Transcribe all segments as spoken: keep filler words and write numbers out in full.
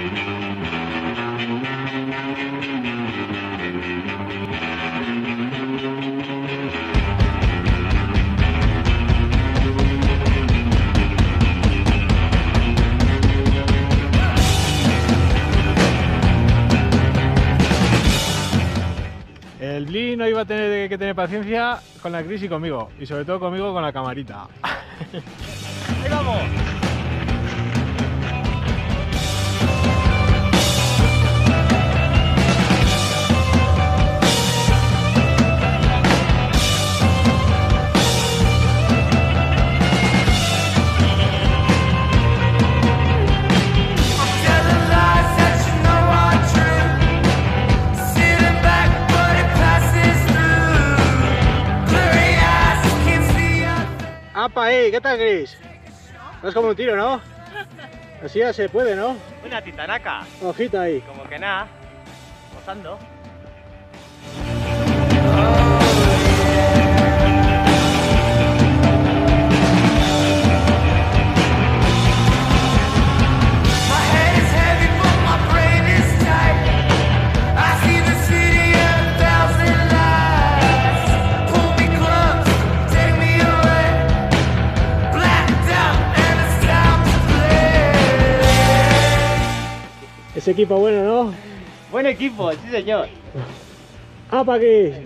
El Bli no iba a tener que tener paciencia con la Cris y conmigo, y sobre todo conmigo con la camarita. ¡Ahí vamos! ¡Apa, eh! ¿Qué tal, Cris? No es como un tiro, ¿no? Así ya se puede, ¿no? Una titanaca. Ojita ahí. Como que nada. Gozando. Ese equipo bueno, ¿no? Buen equipo, sí señor. ¡Apa, Cris!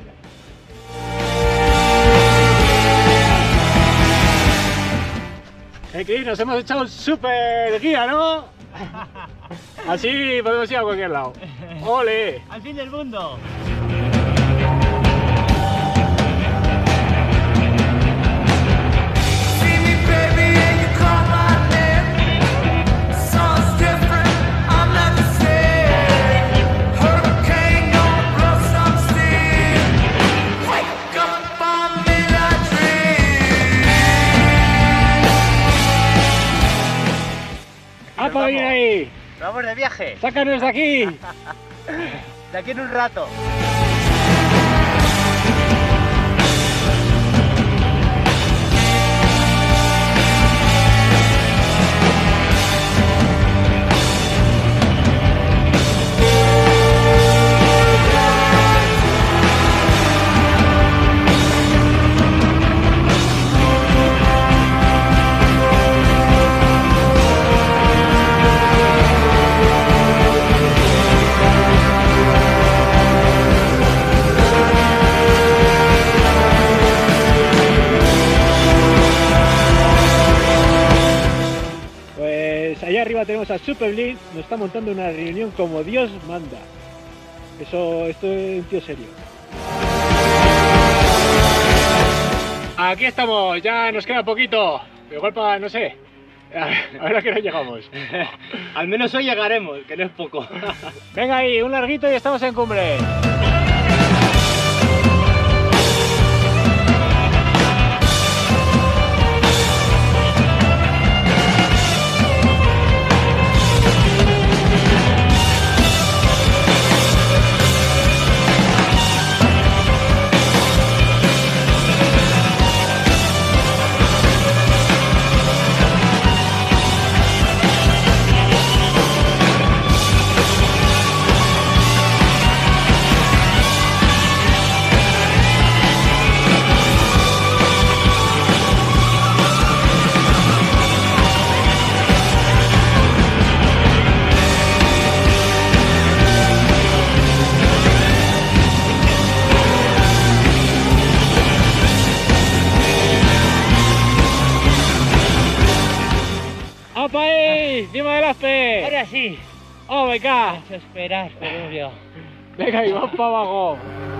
Eh, Cris, nos hemos echado un super guía, ¿no? Así podemos ir a cualquier lado. ¡Ole! Al fin del mundo. ¡Apa, bien ahí! Vamos de viaje. ¡Sácanos de aquí! De aquí en un rato. Allá arriba tenemos a Super Bli, nos está montando una reunión como Dios manda. Eso, esto es un tío serio. Aquí estamos, ya nos queda poquito. Igual para, no sé, a ver a qué hora llegamos. Al menos hoy llegaremos, que no es poco. Venga ahí, un larguito y estamos en cumbre. ¡Apa ahí! ¡Encima del aspe! Ahora sí. ¡Oh my god! Esperar, pero hemos llegado. Venga, y vamos para abajo.